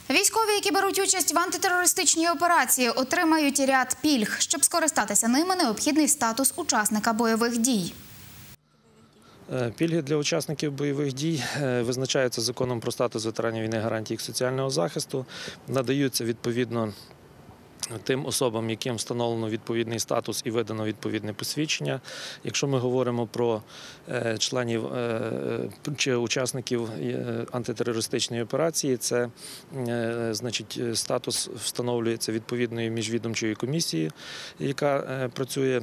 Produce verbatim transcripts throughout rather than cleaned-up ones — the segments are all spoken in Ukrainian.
Військові, які беруть участь в антитерористичній операції, отримають ряд пільг. Щоб скористатися ними, необхідний статус учасника бойових дій. Пільги для учасників бойових дій визначаються Законом про статус ветеранів війни, гарантії їх соціального захисту, надаються відповідно тим особам, яким встановлено відповідний статус і видано відповідне посвідчення. Якщо ми говоримо про членів чи учасників антитерористичної операції, це значить статус встановлюється відповідною міжвідомчою комісією, яка працює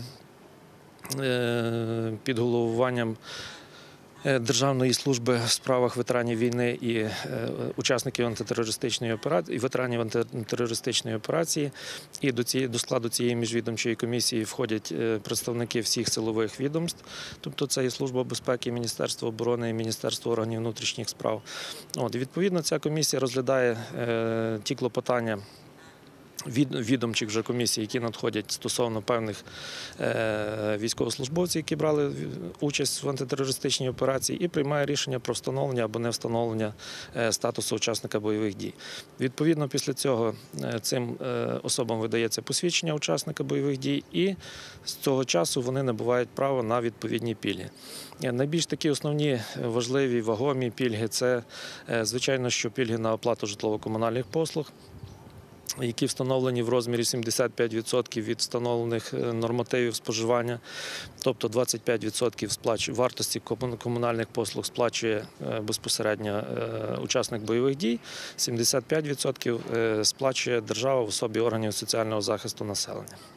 під головуванням Державної служби в справах ветеранів війни і учасників антитерористичної операції, і ветеранів антитерористичної операції. І до цієї, до складу цієї міжвідомчої комісії входять представники всіх силових відомств, тобто це і Служба безпеки, Міністерство оборони, і Міністерство органів внутрішніх справ. От, і відповідно, ця комісія розглядає е, ті клопотання відомчих вже комісій, які надходять стосовно певних військовослужбовців, які брали участь в антитерористичній операції, і приймає рішення про встановлення або не встановлення статусу учасника бойових дій. Відповідно, після цього цим особам видається посвідчення учасника бойових дій, і з цього часу вони набувають право на відповідні пільги. Найбільш такі основні важливі, вагомі пільги – це, звичайно, що пільги на оплату житлово-комунальних послуг, які встановлені в розмірі сімдесят п'ять відсотків від встановлених нормативів споживання, тобто двадцять п'ять відсотків вартості комунальних послуг сплачує безпосередньо учасник бойових дій, сімдесят п'ять відсотків сплачує держава в особі органів соціального захисту населення.